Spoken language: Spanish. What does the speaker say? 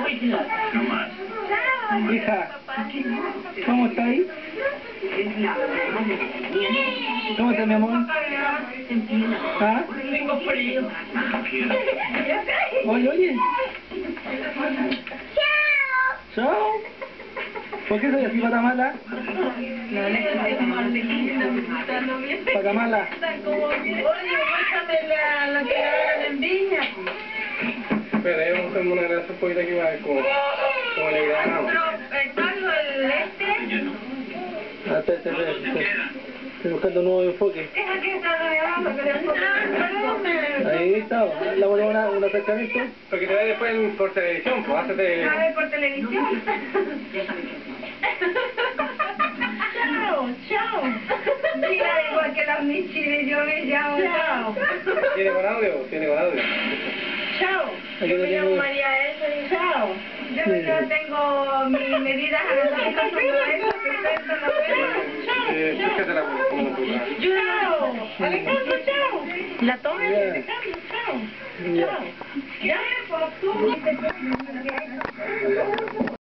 No más. Hija, ¿cómo está ahí? ¿Cómo está, mi amor? ¿Ah? Tengo frío. Oye, oye. Chao. ¿Por qué soy así, patamala? Patamala. Oye, muéstrame lo que hagan en Viña. Espera, ahí vamos a hacer una gracia un poquito aquí para ver cómo le grabamos. El Pablo, el este. Espera. Estoy buscando un nuevo enfoque. Deja que está grabando, que le Ahí está, le voy a dar un acercamiento. Porque te ve después por televisión, pues hazte... A ver, por televisión. Chao. Mira, igual que las michines, yo me llamo. Chao. ¿Tiene con audio? Tiene con audio. Chao. Aquí Yo lo me llamo tengo. María Elsa y chao. Yo tengo mis medidas anatómicas como eso, que cuento la pena. Fíjate la buena. Chao. Alejandro, chao. La toma, Alejandro, chao. Ya. Chao. Ya, pues tú.